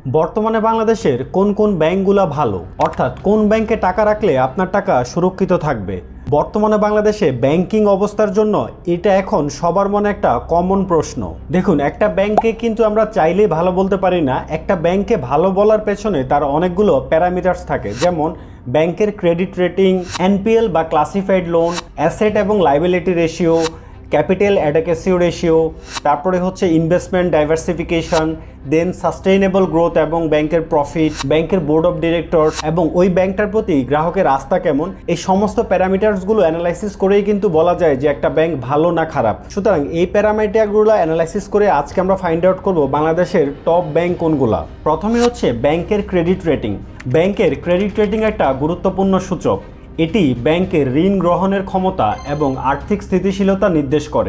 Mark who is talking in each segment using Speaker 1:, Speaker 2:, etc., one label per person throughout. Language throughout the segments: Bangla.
Speaker 1: বর্তমানে বাংলাদেশের কোন কোন ব্যাংকগুলো ভালো, অর্থাৎ কোন ব্যাংকে টাকা রাখলে আপনার টাকা সুরক্ষিত থাকবে। বর্তমানে বাংলাদেশে ব্যাংকিং অবস্থার জন্য এটা এখন সবার মনে একটা কমন প্রশ্ন। দেখুন, একটা ব্যাংকে কিন্তু আমরা চাইলেই ভালো বলতে পারি না। একটা ব্যাংকে ভালো বলার পেছনে তার অনেকগুলো প্যারামিটার্স থাকে, যেমন ব্যাংকের ক্রেডিট রেটিং, এনপিএল বা ক্লাসিফাইড লোন, অ্যাসেট এবং liability ratio, capital adequacy ratio, তারপরে হচ্ছে investment diversification, then sustainable growth এবং ব্যাংকের প্রফিট, ব্যাংকের বোর্ড অফ ডিরেক্টরস এবং ওই ব্যাংকটার প্রতি গ্রাহকের আস্থা কেমন। এই সমস্ত প্যারামিটার্সগুলো অ্যানালাইসিস করেই কিন্তু বলা যায় যে একটা ব্যাংক ভালো না খারাপ। সুতরাং এই প্যারামিটারগুলো অ্যানালাইসিস করে আজকে আমরা ফাইন্ড আউট করব বাংলাদেশের টপ ব্যাংক কোনগুলা। প্রথমে হচ্ছে ব্যাংকের ক্রেডিট রেটিং। ব্যাংকের ক্রেডিট রেটিং একটা গুরুত্বপূর্ণ সূচক। এটি ব্যাংকের ঋণ গ্রহণের ক্ষমতা এবং আর্থিক স্থিতিশীলতা নির্দেশ করে।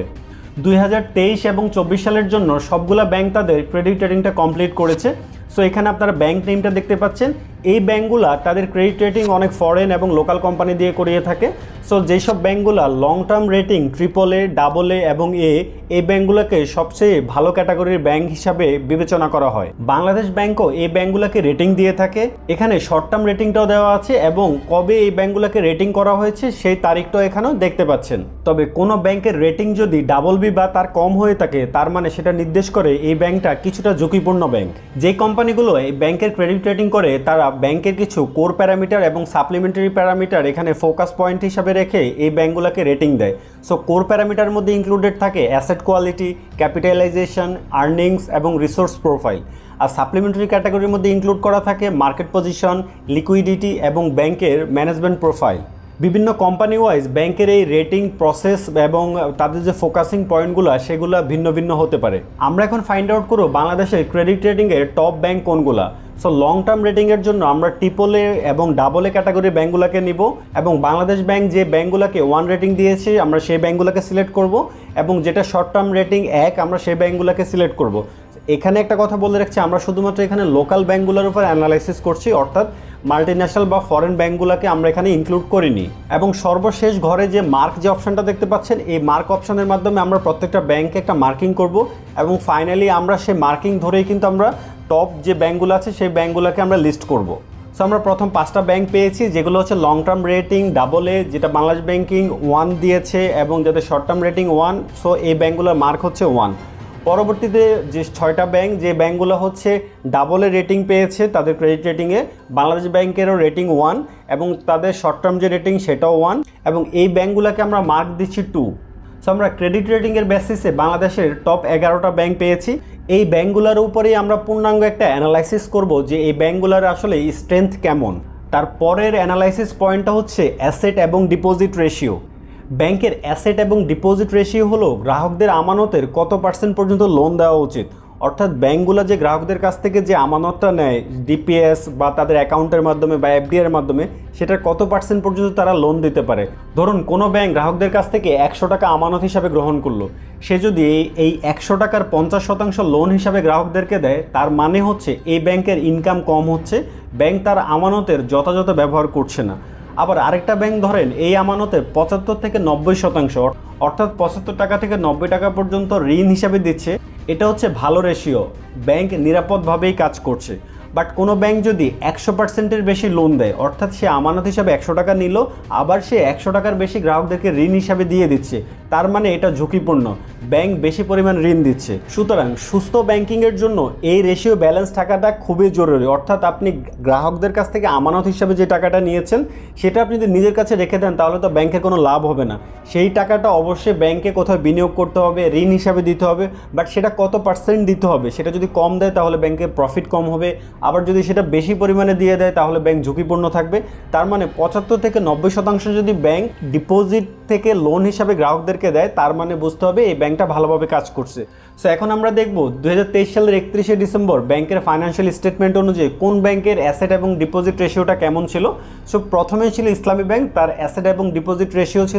Speaker 1: 2023 এবং 24 সালের জন্য সবগুলা ব্যাংক তাদের ক্রেডিট রেটিংটা কমপ্লিট করেছে। সো এখানে আপনারা ব্যাংক নেমটা দেখতে পাচ্ছেন। এই ব্যাংকগুলা তাদের ক্রেডিট রেটিং অনেক ফরেন এবং লোকাল কোম্পানি দিয়ে করিয়ে থাকে। সো যেসব ব্যাংকগুলা long term rating AAA, AA এবং এই ব্যাংকগুলোকে সবচেয়ে ভালো ক্যাটাগরির ব্যাংক হিসাবে বিবেচনা করা হয়। বাংলাদেশ ব্যাংকও এই ব্যাংকগুলোকে রেটিং দিয়ে থাকে। এখানে শর্ট টার্ম রেটিংটাও দেওয়া আছে এবং কবে এই ব্যাংকগুলোকে রেটিং করা হয়েছে সেই তারিখটাও এখানেও দেখতে পাচ্ছেন। তবে কোনো ব্যাংকের রেটিং যদি BB বা তার কম হয়ে থাকে, তার মানে সেটা নির্দেশ করে এই ব্যাংকটা কিছুটা ঝুঁকিপূর্ণ ব্যাংক। যে কোম্পানিগুলো এই ব্যাংকের ক্রেডিট রেটিং করে তারা ব্যাংকের কিছু কোর প্যারামিটার এবং সাপ্লিমেন্টারি প্যারামিটার এখানে ফোকাস পয়েন্ট হিসাবে রেখে এই ব্যাংকগুলোকে রেটিং দেয়। সো কোর প্যারামিটার মধ্যে ইনক্লুডেড থাকে অ্যাসেট কোয়ালিটি, ক্যাপিটালাইজেশন, আর্নিংস এবং রিসোর্স প্রোফাইল। আর সাপ্লিমেন্টারি ক্যাটাগরির মধ্যে ইনক্লুড করা থাকে মার্কেট পজিশন, লিকুইডিটি এবং ব্যাংকের ম্যানেজমেন্ট প্রোফাইল। বিভিন্ন কোম্পানি ওয়াইজ ব্যাংকের এই রেটিং প্রসেস এবং তাদের যে ফোকাসিং পয়েন্টগুলো সেগুলো ভিন্ন ভিন্ন হতে পারে। আমরা এখন ফাইন্ড আউট করব বাংলাদেশের ক্রেডিট রেটিংয়ের টপ ব্যাংক কোনগুলা। সো লং টার্ম রেটিংয়ের জন্য আমরা AAA এবং AA ক্যাটাগরির ব্যাংকগুলোকে নিব এবং বাংলাদেশ ব্যাংক যে ব্যাংকগুলোকে 1 রেটিং দিয়েছে আমরা সেই ব্যাংকগুলোকে সিলেক্ট করব এবং যেটা শর্ট টার্ম রেটিং 1 আমরা সেই ব্যাংকগুলোকে সিলেক্ট করব। এখানে একটা কথা বলে রাখছি, আমরা শুধুমাত্র এখানে লোকাল ব্যাংকগুলোর উপর অ্যানালাইসিস করছি, অর্থাৎ মাল্টিন্যাশনাল বা ফরেন ব্যাংকগুলোকে আমরা এখানে ইনক্লুড করিনি। এবং সর্বশেষ ঘরে যে মার্ক যে অপশনটা দেখতে পাচ্ছেন, এই মার্ক অপশনের মাধ্যমে আমরা প্রত্যেকটা ব্যাংকে একটা মার্কিং করব এবং ফাইনালি আমরা সেই মার্কিং ধরেই কিন্তু আমরা টপ যে ব্যাংকগুলো আছে সেই ব্যাংকগুলোকে আমরা লিস্ট করব। সো আমরা প্রথম 5টা ব্যাংক পেয়েছি, যেগুলো হচ্ছে লং টার্ম রেটিং AA, যেটা বাংলাদেশ ব্যাংকিং 1 দিয়েছে এবং যাদের শর্ট টার্ম রেটিং 1। সো এই ব্যাংকগুলোর মার্ক হচ্ছে 1। পরবর্তীতে যে 6টা ব্যাংক যে ব্যাংকগুলো হচ্ছে AA রেটিং পেয়েছে তাদের ক্রেডিট রেটিংয়ে, বাংলাদেশ ব্যাংকেরও রেটিং 1 এবং তাদের শর্ট টার্ম যে রেটিং সেটাও 1 এবং এই ব্যাংকগুলোকে আমরা মার্ক দিচ্ছি 2। সো আমরা ক্রেডিট রেটিংয়ের বেসিসে বাংলাদেশের টপ 11টা ব্যাংক পেয়েছি। এই ব্যাংকগুলোর উপরেই আমরা পূর্ণাঙ্গ একটা অ্যানালাইসিস করব যে এই ব্যাংকগুলোর আসলে স্ট্রেংথ কেমন। তারপরের অ্যানালাইসিস পয়েন্টটা হচ্ছে অ্যাসেট এবং ডিপোজিট রেশিও। ব্যাংকের অ্যাসেট এবং ডিপোজিট রেশিও হলো গ্রাহকদের আমানতের কত % পর্যন্ত লোন দেওয়া উচিত, অর্থাৎ ব্যাংকগুলো যে গ্রাহকদের কাছ থেকে যে আমানতটা নেয় ডিপিএস বা তাদের অ্যাকাউন্টের মাধ্যমে বা এফডিআর মাধ্যমে, সেটার কত % পর্যন্ত তারা লোন দিতে পারে। ধরুন কোনো ব্যাংক গ্রাহকদের কাছ থেকে 100 টাকা আমানত হিসাবে গ্রহণ করলো, সে যদি এই 100 টাকার 50% লোন হিসাবে গ্রাহকদেরকে দেয়, তার মানে হচ্ছে এই ব্যাংকের ইনকাম কম হচ্ছে, ব্যাংক তার আমানতের যথাযথ ব্যবহার করছে না। আবার আরেকটা ব্যাংক ধরেন এই আমানতের 75 থেকে 90%, অর্থাৎ 75 টাকা থেকে 90 টাকা পর্যন্ত ঋণ হিসাবে দিচ্ছে। এটা হচ্ছে ভালো রেশিও, ব্যাংক নিরাপদভাবেই কাজ করছে। বাট কোনো ব্যাংক যদি 100%-এর বেশি লোন দেয়, অর্থাৎ সে আমানত হিসাবে 100 টাকা নিল, আবার সে 100 টাকার বেশি গ্রাহকদেরকে ঋণ হিসাবে দিয়ে দিচ্ছে, তার মানে এটা ঝুঁকিপূর্ণ, ব্যাংক বেশি পরিমাণ ঋণ দিচ্ছে। সুতরাং সুস্থ ব্যাংকিংয়ের জন্য এই রেশিও ব্যালেন্স থাকাটা খুবই জরুরি। অর্থাৎ আপনি গ্রাহকদের কাছ থেকে আমানত হিসাবে যে টাকাটা নিয়েছেন সেটা আপনি যদি নিজের কাছে রেখে দেন তাহলে তো ব্যাংকের কোনো লাভ হবে না। সেই টাকাটা অবশ্যই ব্যাংকে কোথাও বিনিয়োগ করতে হবে, ঋণ হিসাবে দিতে হবে। বাট সেটা কত % দিতে হবে, সেটা যদি কম দেয় তাহলে ব্যাংকের প্রফিট কম হবে, আবার যদি সেটা বেশি পরিমাণে দিয়ে দেয় তাহলে ব্যাংক ঝুঁকিপূর্ণ থাকবে। তার মানে 75 থেকে 90% যদি ব্যাংক ডিপোজিট থেকে লোন হিসাবে গ্রাহকদেরকে দেয়, তার মানে বুঝতে হবে এই ব্যাংকটা ভালোভাবে কাজ করছে। সো এখন আমরা দেখব 2023 সালের 31শে ডিসেম্বর ব্যাংকের ফাইন্যান্সিয়াল স্টেটমেন্ট অনুযায়ী কোন ব্যাংকের অ্যাসেট এবং ডিপোজিট রেশিওটা কেমন ছিল। সো প্রথমে ছিল ইসলামী ব্যাংক, তার অ্যাসেট এবং ডিপোজিট রেশিও ছিল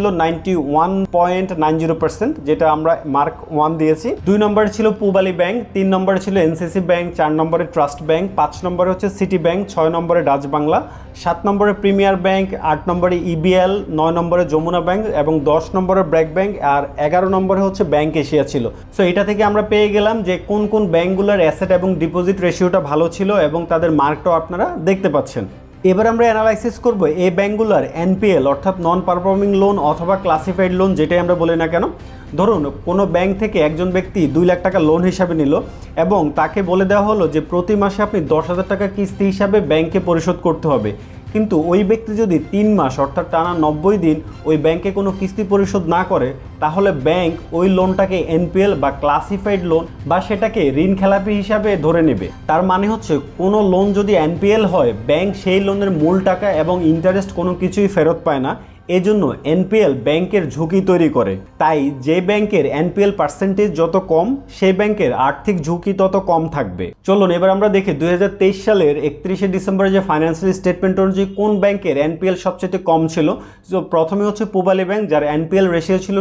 Speaker 1: 91.90%, যেটা আমরা মার্ক 1 দিয়েছি। 2 নম্বরে ছিল পূবালী ব্যাংক, 3 নম্বরে ছিল এনসিসি ব্যাংক, 4 নম্বরে ট্রাস্ট ব্যাংক, 5 নম্বরে হচ্ছে সিটি ব্যাংক, 6 নম্বরে ডাচ বাংলা, 7 নম্বরে প্রিমিয়ার ব্যাংক, 8 নম্বরে ইবিএল, 9 নম্বরে যমুনা ব্যাংক এবং 10 নম্বরে ব্র্যাক ব্যাংক আর 11 নম্বরে হচ্ছে ব্যাংক এশিয়া ছিল। সো এটা থেকে আমরা পেয়ে গেলাম যে কোন কোন ব্যাংকগুলোর অ্যাসেট এবং ডিপোজিট রেশিওটা ভালো ছিল এবং তাদের মার্কটাও আপনারা দেখতে পাচ্ছেন। এবার আমরা অ্যানালাইসিস করব এই ব্যাংকগুলোর এনপিএল অর্থাৎ নন পারফর্মিং লোন অথবা ক্লাসিফাইড লোন যেটাই আমরা বলি না কেন। ধরুন কোনো ব্যাংক থেকে একজন ব্যক্তি 2 লাখ টাকা লোন হিসাবে নিল এবং তাকে বলে দেওয়া হলো যে প্রতি মাসে আপনি 10,000 টাকা কিস্তি হিসাবে ব্যাংকে পরিশোধ করতে হবে, কিন্তু ওই ব্যক্তি যদি 3 মাস অর্থাৎ টানা 90 দিন ওই ব্যাংকে কোনো কিস্তি পরিশোধ না করে, তাহলে ব্যাংক ওই লোনটাকে এনপিএল বা ক্লাসিফাইড লোন বা সেটাকে ঋণ খেলাপি হিসাবে ধরে নেবে। তার মানে হচ্ছে কোনো লোন যদি এনপিএল হয়, ব্যাংক সেই লোনের মূল টাকা এবং ইন্টারেস্ট কোনো কিছুই ফেরত পায় না। এজন্য এনপিএল ব্যাংকের ঝুঁকি তৈরি করে। তাই যে ব্যাংকের এনপিএল পার্সেন্টেজ যত কম, সেই ব্যাংকের আর্থিক ঝুঁকি তত কম থাকবে। চলুন এবার আমরা দেখি 2023 সালের 31শে ডিসেম্বরে যে ফাইন্যান্সিয়াল স্টেটমেন্ট অনুযায়ী কোন ব্যাংকের এনপিএল সবচেয়ে কম ছিল। সো প্রথমে হচ্ছে পূবালী ব্যাংক, যার এনপিএল রেশিও ছিল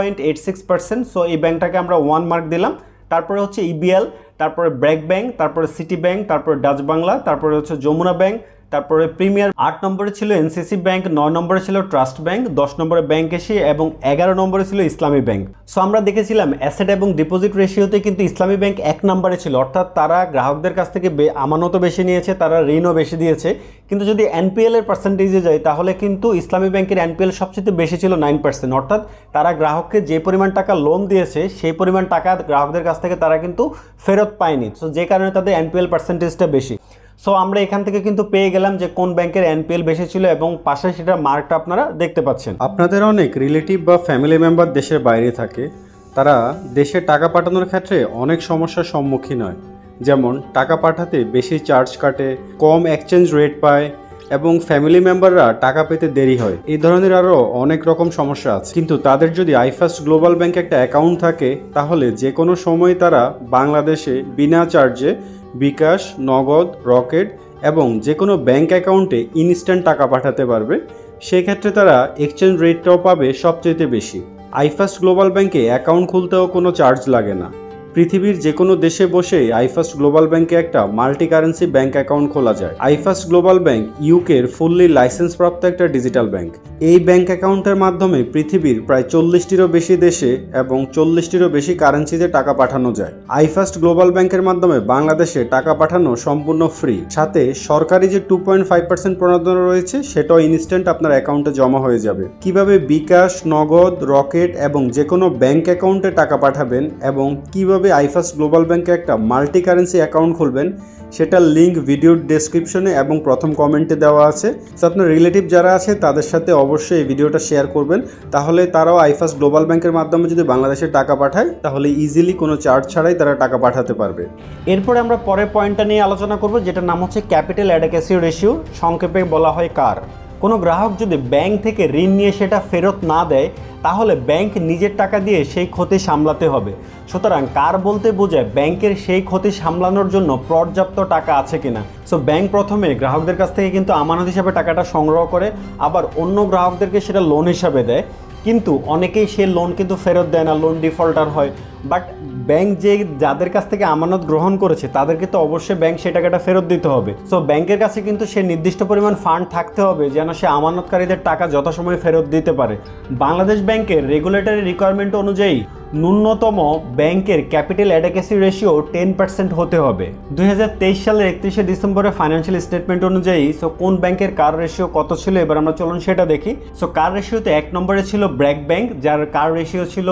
Speaker 1: 2.86%। সো এই ব্যাংকটাকে আমরা 1 মার্ক দিলাম। তারপরে হচ্ছে ইবিএল, তারপরে ব্র্যাক ব্যাংক, তারপরে সিটি ব্যাংক, তারপরে ডাচ বাংলা, তারপরে হচ্ছে যমুনা ব্যাংক, তারপরে প্রিমিয়ার। 8 নম্বরে ছিল এনসিসি ব্যাংক, 9 নম্বরে ছিল ট্রাস্ট ব্যাংক, 10 নম্বরে ব্যাংক এশিয়া এবং 11 নম্বরে ছিল ইসলামী ব্যাংক। সো আমরা দেখেছিলাম অ্যাসেট এবং ডিপোজিট রেশিওতে কিন্তু ইসলামী ব্যাংক 1 নম্বরে ছিল, অর্থাৎ তারা গ্রাহকদের কাছ থেকে আমানতও বেশি নিয়েছে, তারা ঋণও বেশি দিয়েছে। কিন্তু যদি এনপিএল এর পার্সেন্টেজে যায় তাহলে কিন্তু ইসলামী ব্যাংকের এনপিএল সবচেয়ে বেশি ছিল 9%, অর্থাৎ তারা গ্রাহককে যে পরিমাণ টাকা লোন দিয়েছে সেই পরিমাণ টাকা গ্রাহকদের কাছ থেকে তারা কিন্তু ফেরত পায়নি। সো যে কারণে তাদের এনপিএল পার্সেন্টেজটা বেশি। সো আমরা এখান থেকে কিন্তু পেয়ে গেলাম যে কোন ব্যাংকের এনপিএল বেশি ছিল এবং পাশে সেটার মার্কটা আপনারা দেখতে পাচ্ছেন।
Speaker 2: আপনাদের অনেক রিলেটিভ বা ফ্যামিলি মেম্বার দেশের বাইরে থাকে, তারা দেশে টাকা পাঠানোর ক্ষেত্রে অনেক সমস্যার সম্মুখীন হয়। যেমন টাকা পাঠাতে বেশি চার্জ কাটে, কম এক্সচেঞ্জ রেট পায় এবং ফ্যামিলি মেম্বাররা টাকা পেতে দেরি হয়। এই ধরনের আরও অনেক রকম সমস্যা আছে। কিন্তু তাদের যদি আইফার্স্ট গ্লোবাল ব্যাংকে একটা অ্যাকাউন্ট থাকে, তাহলে যে কোনো সময় তারা বাংলাদেশে বিনা চার্জে বিকাশ, নগদ, রকেট এবং যে কোনো ব্যাংক অ্যাকাউন্টে ইনস্ট্যান্ট টাকা পাঠাতে পারবে। সেক্ষেত্রে তারা এক্সচেঞ্জ রেটটাও পাবে সবচেয়ে বেশি। আইফার্স্ট গ্লোবাল ব্যাংকে অ্যাকাউন্ট খুলতেও কোনো চার্জ লাগে না। পৃথিবীর যে কোনো দেশে বসেই আইফার্স্ট গ্লোবাল ব্যাংকে একটা মাল্টি কারেন্সি ব্যাংক অ্যাকাউন্ট খোলা যায়। আইফার্স্ট গ্লোবাল ব্যাংক ইউকের ফুললি লাইসেন্সপ্রাপ্ত একটা ডিজিটাল ব্যাংক। এই ব্যাংক অ্যাকাউন্টের মাধ্যমে পৃথিবীর প্রায় 40টিরও বেশি দেশে এবং 40টিরও বেশি কারেন্সিতে টাকা পাঠানো যায়। আইফার্স্ট গ্লোবাল ব্যাংকের মাধ্যমে বাংলাদেশে টাকা পাঠানো সম্পূর্ণ ফ্রি, সাথে সরকারি যে 2.5% প্রণোদনা রয়েছে সেটাও ইনস্ট্যান্ট আপনার অ্যাকাউন্টে জমা হয়ে যাবে। কিভাবে বিকাশ, নগদ, রকেট এবং যে কোনো ব্যাংক অ্যাকাউন্টে টাকা পাঠাবেন এবং কিভাবে আইফার্স্ট গ্লোবাল ব্যাংকে একটা মাল্টি কারেন্সি অ্যাকাউন্ট খুলবেন সেটার লিঙ্ক ভিডিওর ডেসক্রিপশনে এবং প্রথম কমেন্টে দেওয়া আছে। সো আপনার রিলেটিভ যারা আছে তাদের সাথে অবশ্যই এই ভিডিওটা শেয়ার করবেন, তাহলে তারাও আইফার্স্ট গ্লোবাল ব্যাংকের মাধ্যমে যদি বাংলাদেশে টাকা পাঠায় তাহলে ইজিলি কোনো চার্জ ছাড়াই তারা টাকা পাঠাতে পারবে।
Speaker 1: এরপরে আমরা পরের পয়েন্টটা নিয়ে আলোচনা করব, যেটার নাম হচ্ছে ক্যাপিটাল অ্যাডেকুয়েসি রেশিও, সংক্ষেপে বলা হয় কার। কোনো গ্রাহক যদি ব্যাংক থেকে ঋণ নিয়ে সেটা ফেরত না দেয় তাহলে ব্যাংক নিজের টাকা দিয়ে সেই ক্ষতি সামলাতে হবে। সুতরাং কার বলতে বোঝায় ব্যাংকের সেই ক্ষতি সামলানোর জন্য পর্যাপ্ত টাকা আছে কিনা। সো ব্যাংক প্রথমে গ্রাহকদের কাছ থেকে কিন্তু আমানত হিসাবে টাকাটা সংগ্রহ করে, আবার অন্য গ্রাহকদেরকে সেটা লোন হিসাবে দেয়, কিন্তু অনেকেই সে লোন কিন্তু ফেরত দেয় না, লোন ডিফল্টার হয়। বাট ব্যাংক যে যাদের কাছ থেকে আমানত গ্রহণ করেছে তাদেরকে তো অবশ্যই ব্যাংক সেই টাকাটা ফেরত দিতে হবে। সো ব্যাংকের কাছে কিন্তু সে নির্দিষ্ট পরিমাণ ফান্ড থাকতে হবে যেন সে আমানতকারীদের টাকা যথাসময়ে ফেরত দিতে পারে। বাংলাদেশ ব্যাংকের রেগুলেটরি রিকোয়ারমেন্ট অনুযায়ী ন্যূনতম ব্যাংকের ক্যাপিটাল অ্যাডেকুয়েসি রেশিও 10% হতে হবে। 2023 সালের 31শে ডিসেম্বরে ফাইন্যান্সিয়াল স্টেটমেন্ট অনুযায়ী সো কোন ব্যাংকের কার রেশিও কত ছিল এবার আমরা চলুন সেটা দেখি। সো কার রেশিওতে 1 নম্বরে ছিল ব্র্যাক ব্যাংক, যার কার রেশিও ছিল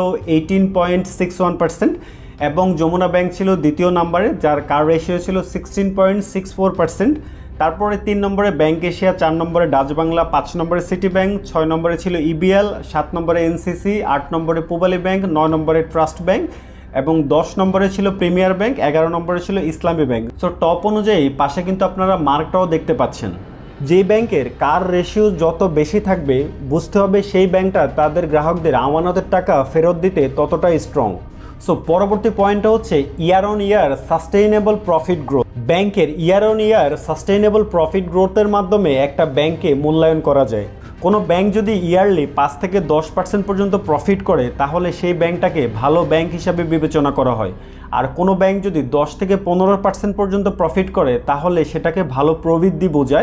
Speaker 1: 18.61%, এবং যমুনা ব্যাংক ছিল দ্বিতীয় নম্বরে, যার কার রেশিও ছিল 16.64%। তারপরে 3 নম্বরে ব্যাংক এশিয়া, 4 নম্বরে ডাচ বাংলা, 5 নম্বরে সিটি ব্যাংক, 6 নম্বরে ছিল ইবিএল, 7 নম্বরে এনসিসি, 8 নম্বরে পূবালী ব্যাংক, 9 নম্বরে ট্রাস্ট ব্যাংক এবং 10 নম্বরে ছিল প্রিমিয়ার ব্যাংক, 11 নম্বরে ছিল ইসলামী ব্যাংক। সো টপ অনুযায়ী পাশে কিন্তু আপনারা মার্কটাও দেখতে পাচ্ছেন। যে ব্যাংকের কার রেশিও যত বেশি থাকবে বুঝতে হবে সেই ব্যাংকটা তাদের গ্রাহকদের আমানতের টাকা ফেরত দিতে ততটাই স্ট্রং। সো পরবর্তী পয়েন্টটা হচ্ছে year on year sustainable profit growth. ব্যাংকের year on year sustainable profit গ্রোথের মাধ্যমে একটা ব্যাংকে মূল্যায়ন করা যায়। কোনো ব্যাংক যদি ইয়ারলি 5 থেকে 10% পর্যন্ত প্রফিট করে তাহলে সেই ব্যাংকটাকে ভালো ব্যাংক হিসাবে বিবেচনা করা হয়। আর কোনো ব্যাংক যদি 10 থেকে 15% পর্যন্ত প্রফিট করে তাহলে সেটাকে ভালো প্রবৃদ্ধি বোঝায়।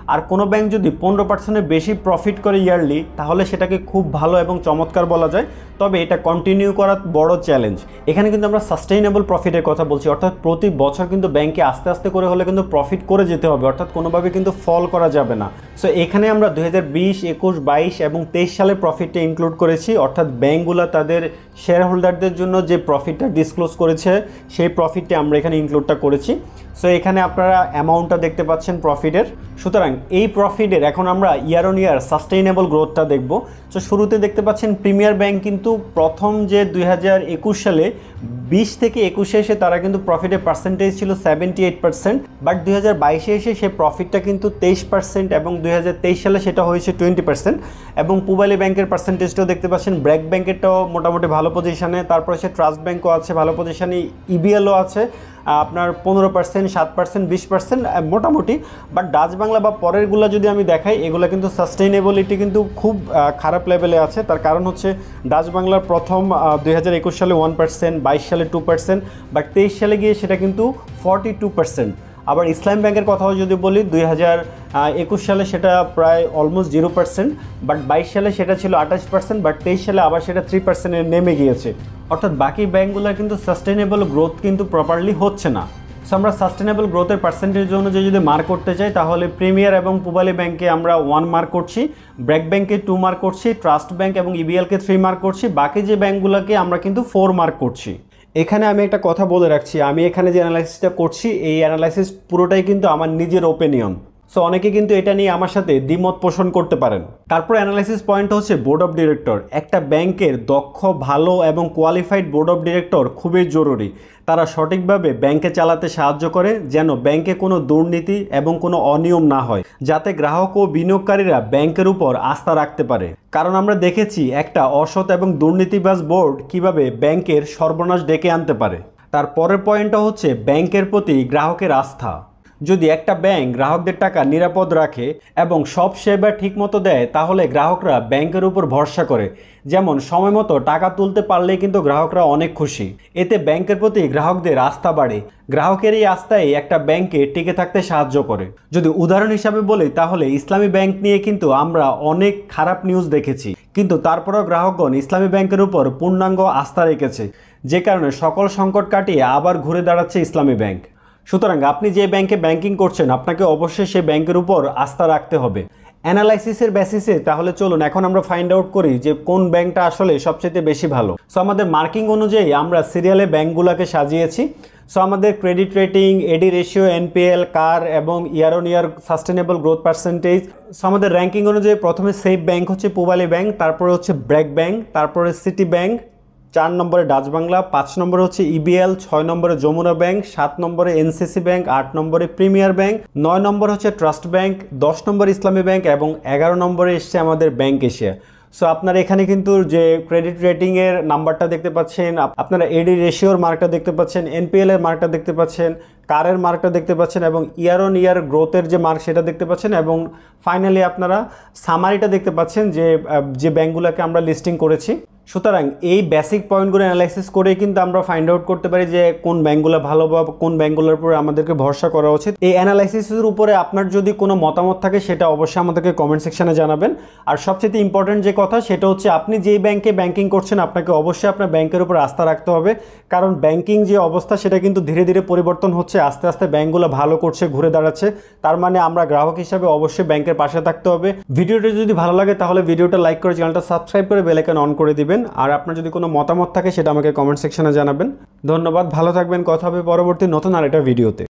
Speaker 1: আর কোনো ব্যাংক যদি 15%-এর বেশি প্রফিট করে ইয়ারলি, তাহলে সেটাকে খুব ভালো এবং চমৎকার বলা যায়। তবে এটা কন্টিনিউ করা বড় চ্যালেঞ্জ। এখানে কিন্তু আমরা সাস্টেইনেবল প্রফিটের কথা বলছি, অর্থাৎ প্রতি বছর কিন্তু ব্যাংকে আস্তে আস্তে করে হলে কিন্তু প্রফিট করে যেতে হবে, অর্থাৎ কোনোভাবে কিন্তু ফল করা যাবে না। সো এখানে আমরা 2020, 21, 22 এবং 23 সালের প্রফিটটা ইনক্লুড করেছি, অর্থাৎ ব্যাংকগুলো তাদের শেয়ার হোল্ডারদের জন্য যে প্রফিটটা ডিসক্লোজ করেছে সেই প্রফিটটা আমরা এখানে ইনক্লুডটা করেছি। সো এখানে আপনারা অ্যামাউন্টটা দেখতে পাচ্ছেন প্রফিটের। সুতরাং এই প্রফিটের এখন আমরা ইয়ার অন ইয়ার সাস্টেইনেবল গ্রোথটা দেখব। সো শুরুতে দেখতে পাচ্ছেন প্রিমিয়ার ব্যাংক কিন্তু প্রথম যে 2021 সালে 20 থেকে 21-এ এসে তারা কিন্তু প্রফিটের পার্সেন্টেজ ছিল 78%, বাট 2022-এ এসে সে প্রফিটটা কিন্তু 23% এবং 2023 সালে সেটা হয়েছে 20%। এবং পূবালী ব্যাংকের পার্সেন্টেজটাও দেখতে পাচ্ছেন, ব্র্যাক ব্যাংকেরটাও মোটামুটি ভালো পজিশনে, তারপরে সে ট্রাস্ট ব্যাংকও আছে ভালো পজিশনে, ইবিএলও আছে আপনার 15%, 7%, 20% মোটামুটি। বাট ডাচ বাংলা বা পরেরগুলো যদি আমি দেখাই, এগুলো কিন্তু সাস্টেইনেবিলিটি কিন্তু খুব খারাপ লেভেলে আছে। তার কারণ হচ্ছে ডাচ বাংলার প্রথম 2021 সালে 1%, 22 সালে 2%, বাট 23 সালে গিয়ে সেটা কিন্তু 42%। আবার ইসলাম ব্যাংকের কথাও যদি বলি, 2021 সালে সেটা প্রায় অলমোস্ট 0%, বাট 22 সালে সেটা ছিল 28%, বাট 23 সালে আবার সেটা 3%-এ নেমে গিয়েছে। অর্থাৎ বাকি ব্যাংকগুলো কিন্তু সাস্টেইনেবল গ্রোথ কিন্তু প্রপারলি হচ্ছে না। সো আমরা সাস্টেইনেবল গ্রোথের পার্সেন্টেজ অনুযায়ী যদি মার্ক করতে চাই, তাহলে প্রিমিয়ার এবং পূবালী ব্যাংকে আমরা 1 মার্ক করছি, ব্র্যাক ব্যাংকে 2 মার্ক করছি, ট্রাস্ট ব্যাংক এবং ইবিএলকে 3 মার্ক করছি, বাকি যে ব্যাংকগুলোকে আমরা কিন্তু 4 মার্ক করছি। এখানে আমি একটা কথা বলে রাখছি, আমি এখানে যে অ্যানালাইসিসটা করছি এই অ্যানালাইসিস পুরোটাই কিন্তু আমার নিজের ওপিনিয়ন। সো অনেকে কিন্তু এটা নিয়ে আমার সাথে দ্বিমত পোষণ করতে পারেন। তারপর অ্যানালাইসিস পয়েন্ট হচ্ছে বোর্ড অফ ডিরেক্টর। একটা ব্যাংকের দক্ষ, ভালো এবং কোয়ালিফাইড বোর্ড অফ ডিরেক্টর খুবই জরুরি। তারা সঠিকভাবে ব্যাংকে চালাতে সাহায্য করে, যেন ব্যাংকে কোনো দুর্নীতি এবং কোনো অনিয়ম না হয়, যাতে গ্রাহক ও বিনিয়োগকারীরা ব্যাংকের উপর আস্থা রাখতে পারে। কারণ আমরা দেখেছি একটা অসৎ এবং দুর্নীতিবাজ বোর্ড কিভাবে ব্যাংকের সর্বনাশ ডেকে আনতে পারে। তার পরের পয়েন্টটা হচ্ছে ব্যাংকের প্রতি গ্রাহকের আস্থা। যদি একটা ব্যাংক গ্রাহকদের টাকা নিরাপদ রাখে এবং সব সেবা ঠিকমতো দেয়, তাহলে গ্রাহকরা ব্যাংকের উপর ভরসা করে। যেমন সময় মতো টাকা তুলতে পারলেই কিন্তু গ্রাহকরা অনেক খুশি। এতে ব্যাংকের প্রতি গ্রাহকদের আস্থা বাড়ে। গ্রাহকের এই আস্থাই একটা ব্যাংকে টিকে থাকতে সাহায্য করে। যদি উদাহরণ হিসাবে বলি, তাহলে ইসলামী ব্যাংক নিয়ে কিন্তু আমরা অনেক খারাপ নিউজ দেখেছি, কিন্তু তারপরেও গ্রাহকগণ ইসলামী ব্যাংকের উপর পূর্ণাঙ্গ আস্থা রেখেছে, যে কারণে সকল সংকট কাটিয়ে আবার ঘুরে দাঁড়াচ্ছে ইসলামী ব্যাংক। সুতরাং আপনি যে ব্যাংকে ব্যাংকিং করছেন, আপনাকে অবশ্যই সেই ব্যাংকের উপর আস্থা রাখতে হবে অ্যানালাইসিসের বেসিসে। তাহলে চলুন এখন আমরা ফাইন্ড আউট করি যে কোন ব্যাংকটা আসলে সবচেয়ে বেশি ভালো। সো আমাদের মার্কিং অনুযায়ী আমরা সিরিয়ালে ব্যাংকগুলোকে সাজিয়েছি। সো আমাদের credit rating, AD ratio, NPL, CAR এবং year on year sustainable growth percentage. So আমাদের র্যাঙ্কিং অনুযায়ী প্রথমে সেফ ব্যাংক হচ্ছে পূবালী ব্যাংক, তারপরে হচ্ছে ব্র্যাক ব্যাংক, তারপরে সিটি ব্যাংক, 4 নম্বরে ডাচ বাংলা, 5 নম্বরে হচ্ছে ইবিএল, 6 নম্বরে যমুনা ব্যাংক, 7 নম্বরে এনসিসি ব্যাংক, 8 নম্বরে প্রিমিয়ার ব্যাংক, 9 নম্বরে হচ্ছে ট্রাস্ট ব্যাংক, 10 নম্বরে ইসলামী ব্যাংক এবং 11 নম্বরে এসছে আমাদের ব্যাংক এশিয়া। সো আপনারা এখানে কিন্তু যে ক্রেডিট রেটিংয়ের নাম্বারটা দেখতে পাচ্ছেন, আপনারা এডি রেশিওর মার্কটা দেখতে পাচ্ছেন, এনপিএল এর মার্কটা দেখতে পাচ্ছেন, কারের মার্কটা দেখতে পাচ্ছেন এবং ইয়ার অন ইয়ার গ্রোথের যে মার্ক সেটা দেখতে পাচ্ছেন এবং ফাইনালি আপনারা সামারিটা দেখতে পাচ্ছেন যে ব্যাংকগুলোকে আমরা লিস্টিং করেছি। সুতরাং এই বেসিক পয়েন্টগুলো অ্যানালাইসিস করে কিন্তু আমরা ফাইন্ড আউট করতে পারি যে কোন ব্যাংকগুলো ভালো বা কোন ব্যাংকগুলোর উপরে আমাদেরকে ভরসা করা উচিত। এই অ্যানালাইসিসের উপরে আপনার যদি কোনো মতামত থাকে সেটা অবশ্যই আমাদেরকে কমেন্ট সেকশনে জানাবেন। আর সবচেয়ে ইম্পর্টেন্ট যে কথা সেটা হচ্ছে আপনি যেই ব্যাংকে ব্যাংকিং করছেন আপনাকে অবশ্যই আপনার ব্যাংকের উপর আস্থা রাখতে হবে, কারণ ব্যাংকিং যে অবস্থা সেটা কিন্তু ধীরে ধীরে পরিবর্তন হচ্ছে, আস্তে আস্তে ব্যাংকগুলো ভালো করছে, ঘুরে দাঁড়াচ্ছে। তার মানে আমরা গ্রাহক হিসাবে অবশ্যই ব্যাংকের পাশে থাকতে হবে। ভিডিওটা যদি ভালো লাগে তাহলে ভিডিওটা লাইক করে চ্যানেলটা সাবস্ক্রাইব করে বেল আইকন অন করে দিবেন। আর আপনার যদি কোনো মতামত থাকে সেটা আমাকে কমেন্ট সেকশনে জানাবেন। ধন্যবাদ, ভালো থাকবেন, কথা হবে পরবর্তী নতুন আরেকটা ভিডিওতে।